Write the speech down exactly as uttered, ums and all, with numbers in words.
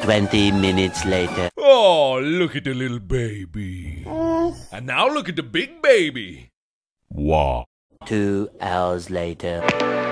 Twenty minutes later. Oh, look at the little baby. And now look at the big baby. Wow. Two hours later.